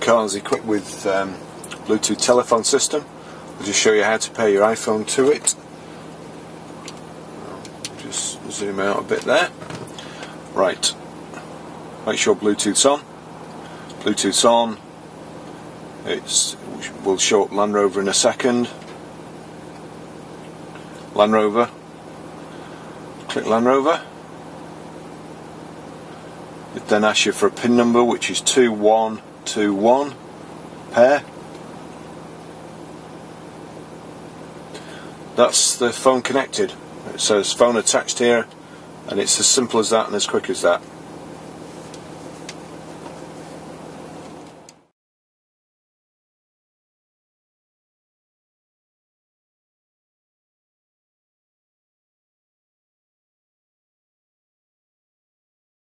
car is equipped with Bluetooth telephone system. I'll just show you how to pair your iPhone to it. Just zoom out a bit there. Right, make sure Bluetooth's on. Bluetooth's on. We'll show up Land Rover in a second. Land Rover. Click Land Rover. It then asks you for a PIN number, which is 2121 pair. That's the phone connected. It says phone attached here, and it's as simple as that and as quick as that.